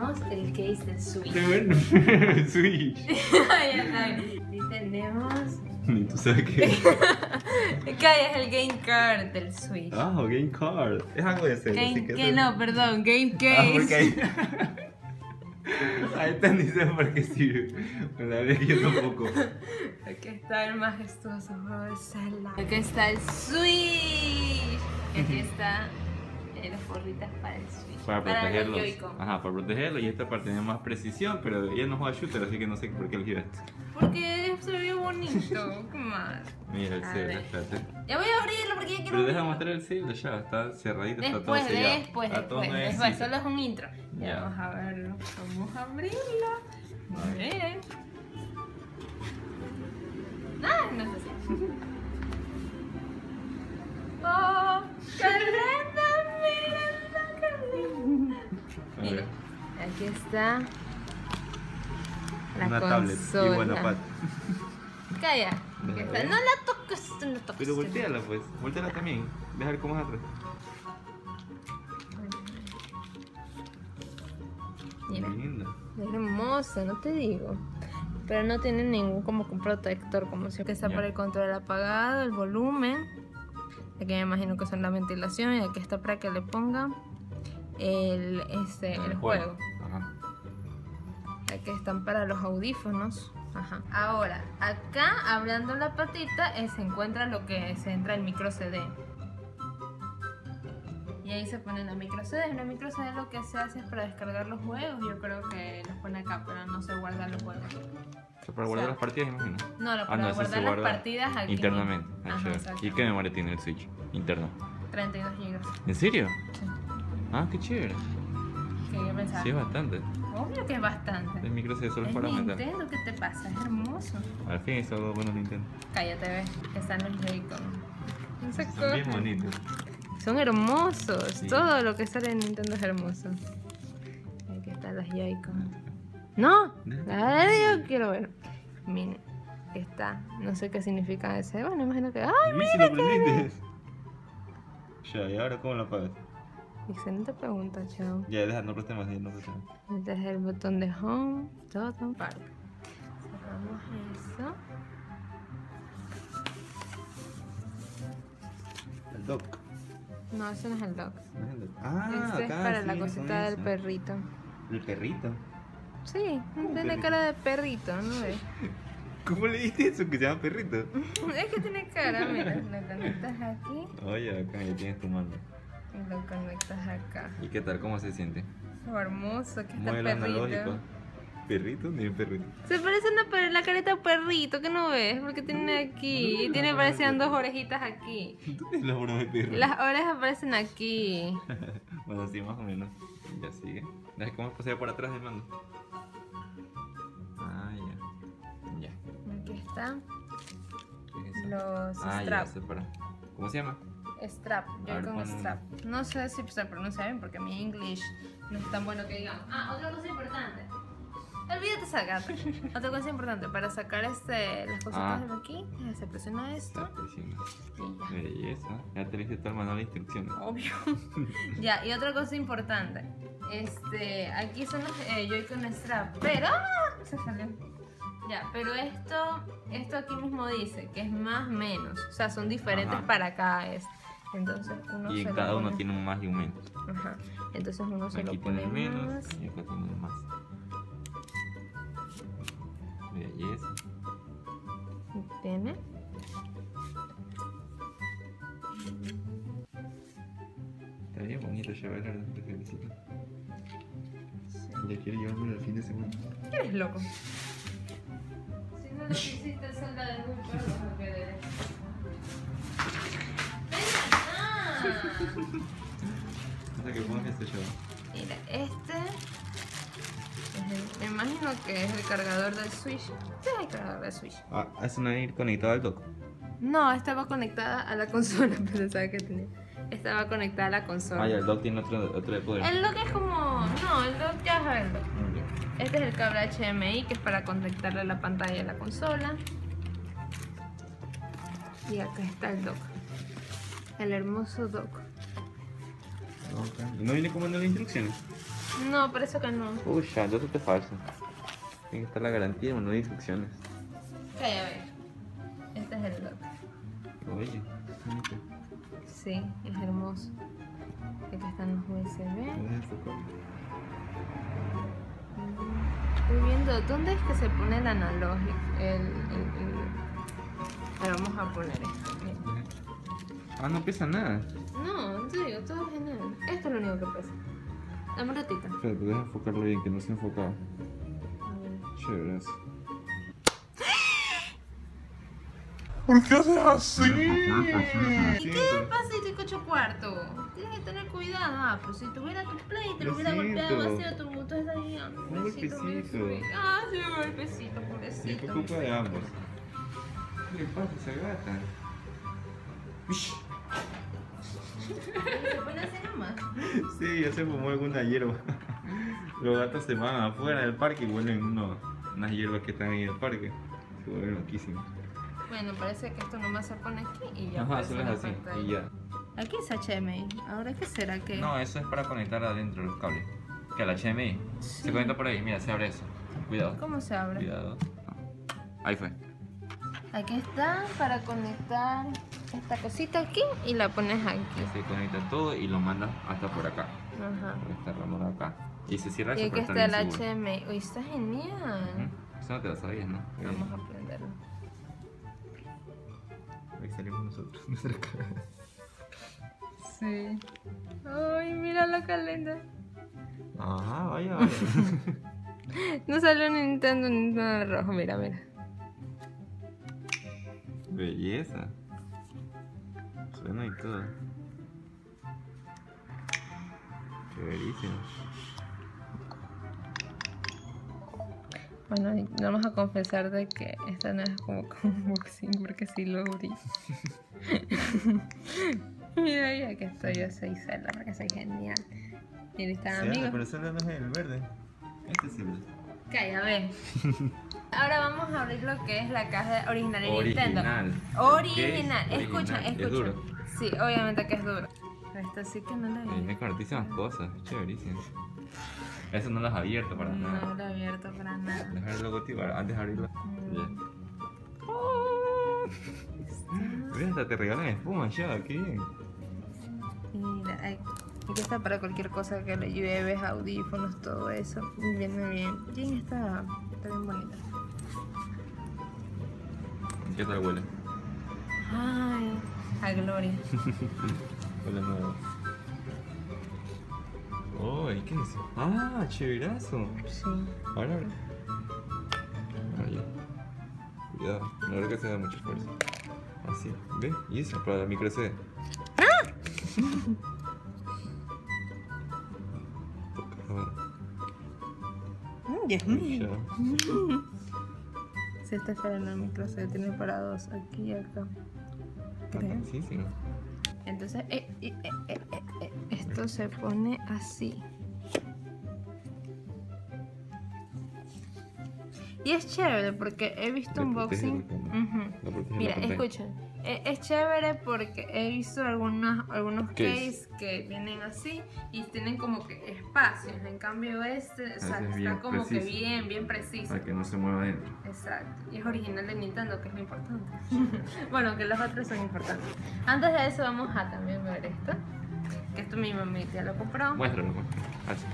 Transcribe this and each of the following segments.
tenemos el case del Switch. El Switch. Ya está. Y tenemos... Ni tú sabes qué. Calla, es el game card del Switch. Ah, Game Card. Es algo de Zelda, así que... No, perdón, game case. Ah, porque ahí... Ahí te dice por qué sirve. La verdad es que yo tampoco. Aquí está el majestuoso juego de Zelda. Aquí está el Switch. Y aquí está las forritas para el Switch. Para protegerlos. los Joy-Con. Ajá, para protegerlo y esta para tener más precisión, pero ella no juega shooter, así que no sé por qué eligió esto. Porque se ve bonito. ¿Qué más? Mira el A Zelda, ver. espérate. Ya voy a abrirlo porque ya quiero Pero deja abrirlo. mostrar el Zelda ya, está cerradito, está todo Después, sellado. después, Está todo después. nuevecito. Solo es un intro. Ya Ya. vamos a verlo. Vamos a abrirlo. A ver. Ah, no sé si. ¡Oh! ¡Qué linda! ¡Mira, qué linda! A Mira, ver, aquí está la una consola. tablet y buena pat. Calla. No, Aquí está. ¿eh? No la toques, no la toques. Pero volteala pues, volteala también. Deja ver cómo es atrás. Mira. Linda. Es hermosa, no te digo. Pero no tiene ningún como un protector, como si que está Ya. para el control apagado, el volumen. Aquí me imagino que son la ventilación y aquí está para que le ponga el juego. Ajá. Aquí están para los audífonos. Ajá. Ahora, acá abriendo la patita se encuentra lo que se entra el micro CD. Y ahí se pone la micro CD. La micro CD lo que se hace es para descargar los juegos. Yo creo que los pone acá, pero no se guardan los juegos. O sea, para guardar O sea, las partidas, imagino. No, lo Ah, para no, eso se guardar las guarda partidas aquí. internamente. Ah, Ajá, chévere. exacto. ¿Y qué memoria tiene el Switch interno? 32 GB. ¿En serio? Sí. Ah, qué chévere. Que yo pensaba. Sí, es bastante. Obvio que es bastante. El micro se solo es Es para aumentar. Nintendo, ¿qué te pasa? Es hermoso. Al fin es algo bueno Nintendo. Cállate, ves. Que están los Joy-Con. No se Son bien cojan. bonitos. Son hermosos. Sí. Todo lo que sale en Nintendo es hermoso. Aquí están los Joy-Con. ¡No! A ver, yo quiero ver. Miren, aquí está. No sé qué significa ese. Bueno, imagino que. ¡Ay, Uy, si lo prendiste. Ya, ¿y ahora cómo lo apagas? excelente pregunta, chao! Ya, deja, no preste más, ya, no preste más. Este es el botón de home. Todo parte. Cerramos eso. El dock. No, ese no es el dock. ¿No es el dock? Ah, Este es acá, para sí, la con cosita del eso. perrito. ¿El perrito? Sí, tiene perrito? cara de perrito, ¿no ves? ¿Cómo le diste eso que se llama perrito? Es que tiene cara, mira. Lo conectas aquí Oye, acá ya tienes tu mando. y lo conectas acá. ¿Y qué tal? ¿Cómo se siente? Oh, hermoso, que está Modelo perrito. analógico. ¿Perrito? Ni el perrito. Se parece la careta de perrito, ¿qué no ves? Porque tiene aquí, No, tiene no, parecían no. dos orejitas aquí. ¿Tú tienes la broma de perro? Las orejas aparecen aquí. Bueno, sí, más o menos. Ya sigue. Deja cómo pasea por atrás del mando. Ah, ya. Ya. Aquí están ¿Qué es eso? los Ah, ya, strap. separa. ¿Cómo se llama? Strap, A ver, yo con pon strap. No sé si se pronuncia bien porque mi English no es tan bueno que digamos. Ah, otra cosa importante. Olvídate esa gata. Otra cosa importante, para sacar las cositas Ah. de aquí, se presiona esto Está diciendo. y ya. Belleza. Ya te viste todo el manual de instrucciones. Obvio. Ya, y otra cosa importante. Aquí son los Joy-Con strap, pero se salió. Ya, pero esto aquí mismo dice que es más menos, o sea, son diferentes Ajá. para cada entonces uno Y se en lo cada uno pone. tiene un más y un menos. Ajá. Entonces uno se Aquí lo pone tiene menos más. y acá tiene más. Belleza. Tiene. Está bien bonito llevar el felicito. Ya quiero llevármelo el fin de semana. Eres loco. Si no lo quisiste el Zelda de muy perro, no quedé. O sea que pongas este show. Mira, me imagino que es el cargador del Switch. Este es el cargador del Switch. Ah, es una ir conectada al dock. No, estaba conectada a la consola, pero sabes que tenía. Estaba conectada a la consola. Ah, ya, el dock tiene otro de poder. El dock es como. No, el dock ya es el dock. Mm, ya. Este es el cable HDMI que es para conectarle la pantalla a la consola. Y acá está el dock. El hermoso dock. Ok. ¿Y no viene con manual de instrucciones? No, parece que no. Uy, ya, entonces esto es falso. Tiene que estar la garantía y no hay instrucciones. Calla, a ver. Este es el loco. Oye, bonito. Sí, es hermoso. Aquí están los USB. ¿Puedes enfocar? Estoy viendo, ¿dónde es que se pone el analógico? Pero vamos a poner esto. Mira. Ah, no pesa nada. No, en serio, todo es genial. Esto es lo único que pesa. Dame un ratito. Espera, deja enfocarlo bien, que no se ha enfocado. A ver. Chévere eso. ¿Por qué haces así? ¿Y qué pasa si te cocho cuarto? Tienes que tener cuidado. Ah, pero si tuviera tu play, te lo Lo hubiera golpeado siento. así a tu moto de ahí. Un golpecito. Ah, sí, un golpecito, Sí, pobrecito. por culpa de ambos. ¿Qué le pasa a esa gata? Uish. ¿Se pone así nomás? Sí, ya se fumó alguna hierba. Los gatos se van afuera del parque y huelen unas hierbas que están ahí en el parque. Se vuelven loquísimos. Bueno, parece que esto nomás se pone aquí y ya. Ajá, pues, solo es una así pantalla. y ya. Aquí es HDMI. ¿Ahora qué será que? No, eso es para conectar adentro los cables. Que la HDMI Sí. se conecta por ahí, mira, se abre eso. Cuidado. ¿Cómo se abre? Cuidado. Ahí fue. Aquí está para conectar esta cosita aquí y la pones aquí. Se conecta todo y lo mandas hasta por acá. Ajá. Por esta ramona acá. Y se cierra Y eso aquí para estar está el bien seguro. HDMI. Uy, está genial. Ujú. Eso no te lo sabías, ¿no? Vamos a aprenderlo. Ahí salimos nosotros, nuestra cara. Sí. Ay, mira lo que linda. Ajá, vaya, vaya. No salió Nintendo rojo. Mira, mira. Belleza. Suena y todo. Chéverísimo. Bueno, y vamos a confesar de que esta no es como unboxing porque sí lo abrí. Mira, ya que estoy, yo soy Zelda porque soy genial. Mira, están amigos. pero ese no es el verde. Este es el Calla, ve. Ahora vamos a abrir lo que es la caja original de Nintendo. original. Original. Ok, Escucha, original. escucha. Es duro. Sí, obviamente que es duro. Esta sí que no la Viene vi. con hartísimas cosas, es chéverísimo. Eso no lo has abierto para No nada. lo he abierto para nada. Dejar el logotipo antes de abrirlo. Ya. Mira, hasta te regalan espuma ya, qué bien. Mira, aquí está para cualquier cosa que le lleves, audífonos, todo eso. Y viene bien. Jin está bien bonita. ¿Qué tal huele? Ay, a gloria. Huele nuevo. ¡Ay, qué es eso! ¡Ah, chéverazo! Sí. Ahora. Ahora ya. Cuidado, no creo que se da mucho esfuerzo. Así, ¿ves? Y eso, para la micro SD. Dios Ay, ya. Si esta es para el micro, se tiene para dos, aquí y acá. Creo. Alcancísimo. Entonces, esto se pone así. Y es chévere porque he visto Le protege unboxing. la cámara. Ujú. La protege Mira, la pantalla. escuchen. Es chévere porque he visto algunos Case. case que vienen así y tienen como que espacios. En cambio, este o sea, Ese es está bien como que preciso. bien preciso. Para que no se mueva adentro. Exacto. Y es original de Nintendo, que es lo importante. Bueno, que los otros son importantes. Antes de eso, vamos a también ver esto. Que esto mi mamá ya lo compró. Muéstralo, muéstralo. Así.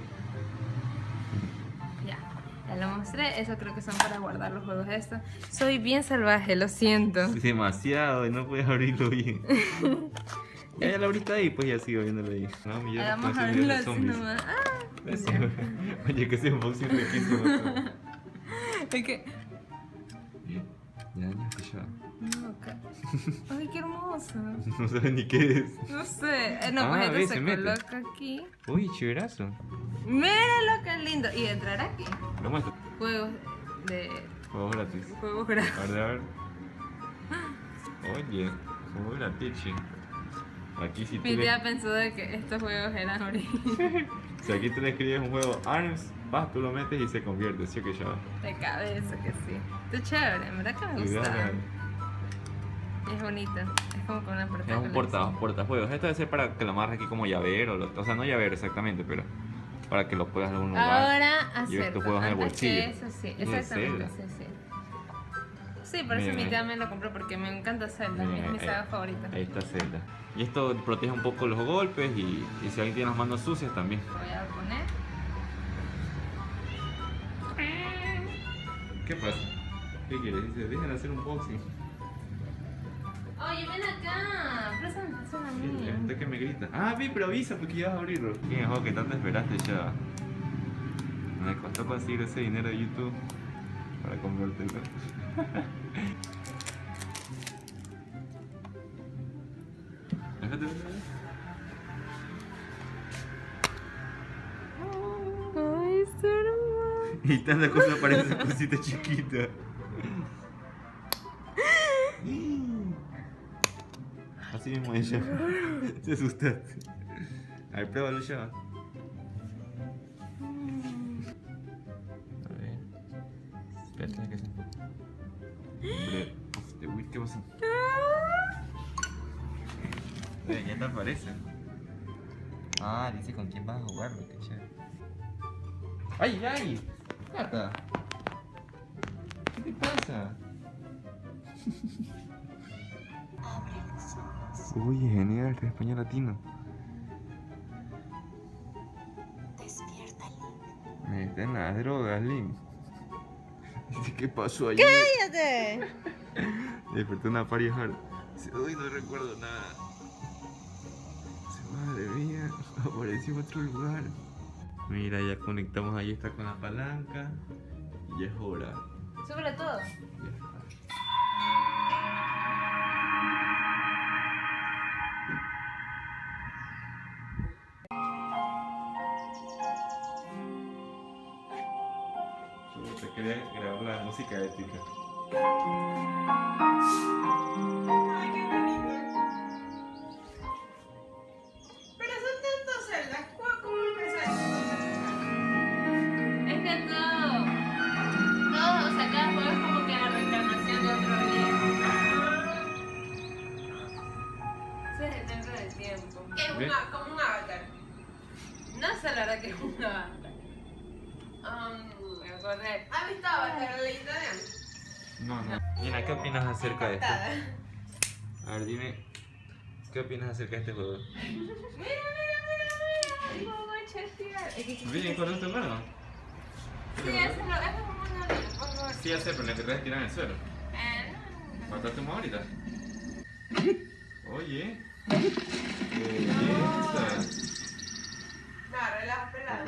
Ya lo mostré. Eso creo que son para guardar los juegos de esto. Soy bien salvaje, lo siento. Es demasiado y no puedes abrirlo bien. Ya lo abriste ahí, pues ya sigo viéndolo ahí. No, mi Ahora vamos a verlo así nomás. Eso. Oye, que ese unboxing riquísimo. Es que... Ya, ya. No, ay, qué hermoso. No sabes ni qué es. No sé. No, pues Ah, esto ve, se se mete. coloca aquí. Uy, chéverazo. Míralo qué lindo. Y entrar aquí. Lo muestro. Juegos de... Juegos gratis. Juegos gratis. A ver. Oye, juegos gratis. Che. Aquí si tú Mi le... tía pensó de que estos juegos eran originales. Si aquí tú le escribes un juego ARMS, vas, tú lo metes y se convierte, ¿sí o que ya? De cabeza que sí. Está chévere, en verdad que me gusta. Ideal. Es bonito. Es como con una Es portada. un portajuegos. Esto debe ser para que lo amarres aquí como llavero. O sea, no llavero exactamente, pero para que lo puedas en algún lugar. Ahora y acerco. estos juegos en el Antes que bolsillo. eso, sí, Es de exactamente, Zelda. sí. Sí, por eso Miren, mi ahí. tía me lo compró porque me encanta Zelda, Miren, es mi ahí. saga favorita. Ahí está Zelda. Y esto protege un poco los golpes y si alguien tiene las manos sucias también. Lo voy a poner. ¿Qué pasa? ¿Qué quieres? Dice, dejen hacer un boxing. Oye, ven acá, préstame a mí. La gente que me grita. Ah, vi, pero avisa porque ya vas a abrirlo. ¿Quién es vos que tanto esperaste ya? Me costó conseguir ese dinero de YouTube para comprártelo. Déjate ver. Ay, está hermoso. Y tanta cosa parece esa cosita chiquita. Así mismo ella. Se asustaste. A ver, pruébalo ya. A ver. Espérate que se enfoque. Hombre, uf, de Wii, ¿qué pasa? Ya te aparece. Ah, dice con quién vas a jugarlo, qué chévere. ¡Ay, ay! ¡Gata! ¿Qué te pasa? Uy, genial, que es español latino. Despierta, Link. Me está en las drogas, Link. Dice, ¿qué pasó ayer? ¡Cállate! Desperté una party hard. Dice, uy, no recuerdo nada. Dice, madre mía, apareció en otro lugar. Mira, ya conectamos, ahí está con la palanca. Y es hora. Súbele todo. Solo te quería grabar la música épica. Ay, qué bonito. Pero son tantos celdas. ¿Cómo empezaste? Es que todo, o sea, cada juego es como que la reencarnación de otro día. Ese es el templo del tiempo. Que es ¿Ve? como un avatar. No sé la verdad que es una banda. Me acordé. ¿Has visto Avatar, la leyenda de Aang? No, no. Mira, ¿qué opinas acerca de esto? A ver, dime, ¿qué opinas acerca de este juego? Ay, ¿cómo chatear? Es que ¿Viene con tu mano? sí, eso es como una vida, por favor. Sí, ya sé, pero la que te vas a tirar en el suelo. No. ¿Mataste un ahorita? Oye. ¡Qué belleza! No, relaja, pelada.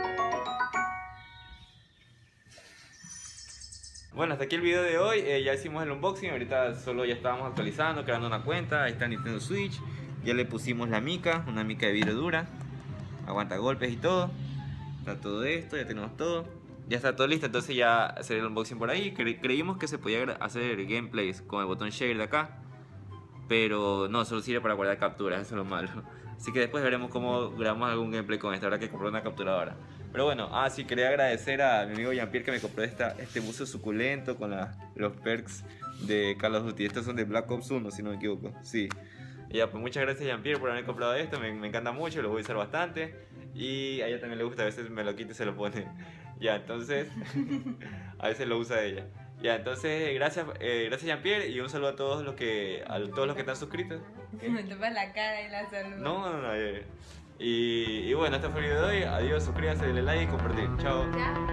Bueno, hasta aquí el video de hoy. Ya hicimos el unboxing. Ahorita solo ya estábamos actualizando, creando una cuenta. Ahí está Nintendo Switch. Ya le pusimos la mica, una mica de vidrio dura. Aguanta golpes y todo. Está todo esto, ya tenemos todo. Ya está todo listo, entonces ya sería el unboxing por ahí. Creímos que se podía hacer gameplays con el botón share de acá. Pero no, solo sirve para guardar capturas, eso es lo malo. Así que después veremos cómo grabamos algún gameplay con esta. Habrá que comprar una capturadora. Pero bueno, sí, quería agradecer a mi amigo Jean-Pierre que me compró este buzo suculento con los perks de Call of Duty. Estos son de Black Ops 1, si no me equivoco. Sí. Y ya, pues muchas gracias Jean-Pierre por haber comprado esto. Me encanta mucho, lo voy a usar bastante. Y a ella también le gusta, a veces me lo quita y se lo pone. Ya, entonces, a veces lo usa ella. Ya, entonces, gracias Jean-Pierre y un saludo a todos los que están suscritos. Me tapas la cara y la salud. No. Y bueno, este fue el video de hoy. Adiós, suscríbase, denle like y compartir. Chao. Ya.